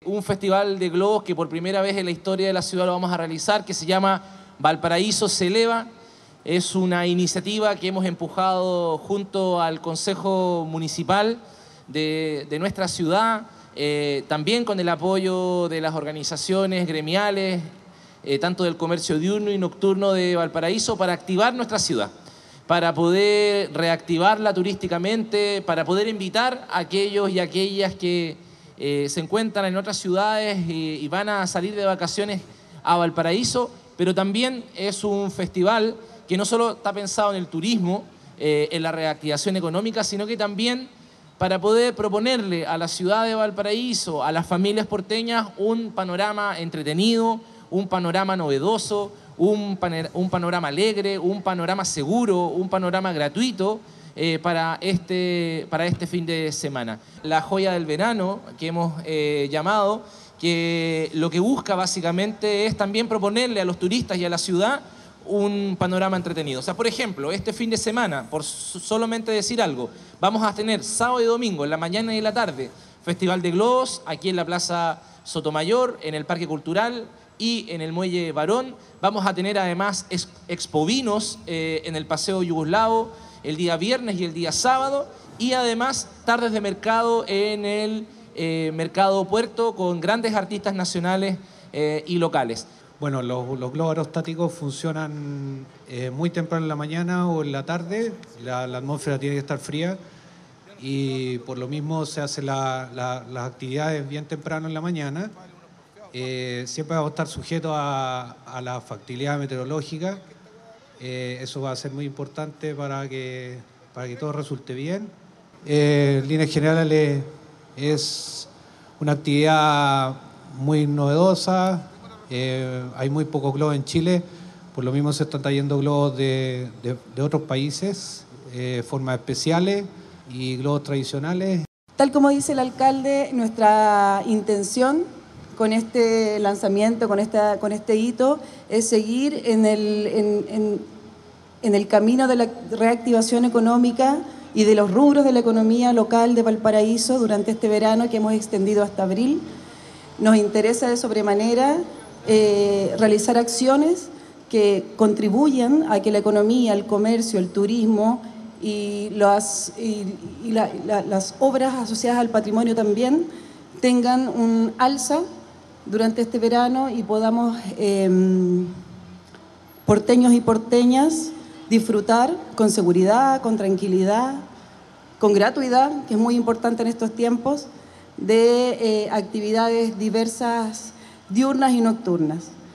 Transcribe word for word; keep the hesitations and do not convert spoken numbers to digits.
un festival de globos que por primera vez en la historia de la ciudad lo vamos a realizar, que se llama Valparaíso se eleva. Es una iniciativa que hemos empujado junto al Consejo Municipal de, de nuestra ciudad, eh, también con el apoyo de las organizaciones gremiales, eh, tanto del comercio diurno y nocturno de Valparaíso, para activar nuestra ciudad, para poder reactivarla turísticamente, para poder invitar a aquellos y aquellas que eh, se encuentran en otras ciudades y, y van a salir de vacaciones a Valparaíso, pero también es un festival que no solo está pensado en el turismo, eh, en la reactivación económica, sino que también para poder proponerle a la ciudad de Valparaíso, a las familias porteñas, un panorama entretenido, un panorama novedoso, un, un panorama alegre, un panorama seguro, un panorama gratuito eh, para, este, para este fin de semana. La joya del verano, que hemos eh, llamado, que lo que busca básicamente es también proponerle a los turistas y a la ciudad un panorama entretenido. O sea, por ejemplo, este fin de semana, por solamente decir algo, vamos a tener sábado y domingo, en la mañana y en la tarde, Festival de Globos, aquí en la Plaza Sotomayor, en el Parque Cultural y en el Muelle Barón. Vamos a tener además expovinos eh, en el Paseo Yugoslavo el día viernes y el día sábado, y además tardes de mercado en el eh, Mercado Puerto con grandes artistas nacionales eh, y locales. Bueno, los, los globos aerostáticos funcionan eh, muy temprano en la mañana o en la tarde. La, la atmósfera tiene que estar fría y por lo mismo se hacen la, la, las actividades bien temprano en la mañana. Eh, siempre vamos a estar sujetos a, a la factibilidad meteorológica. Eh, eso va a ser muy importante para que, para que todo resulte bien. Eh, en líneas generales es una actividad muy novedosa. Eh, hay muy pocos globos en Chile, por lo mismo se están trayendo globos de, de, de otros países, eh, formas especiales y globos tradicionales. Tal como dice el alcalde, nuestra intención con este lanzamiento, con, esta, con este hito, es seguir en el, en, en, en el camino de la reactivación económica y de los rubros de la economía local de Valparaíso durante este verano que hemos extendido hasta abril. Nos interesa de sobremanera Eh, realizar acciones que contribuyan a que la economía, el comercio, el turismo y, las, y, y la, la, las obras asociadas al patrimonio también tengan un alza durante este verano y podamos, eh, porteños y porteñas, disfrutar con seguridad, con tranquilidad, con gratuidad, que es muy importante en estos tiempos, de eh, actividades diversas diurnas y nocturnas.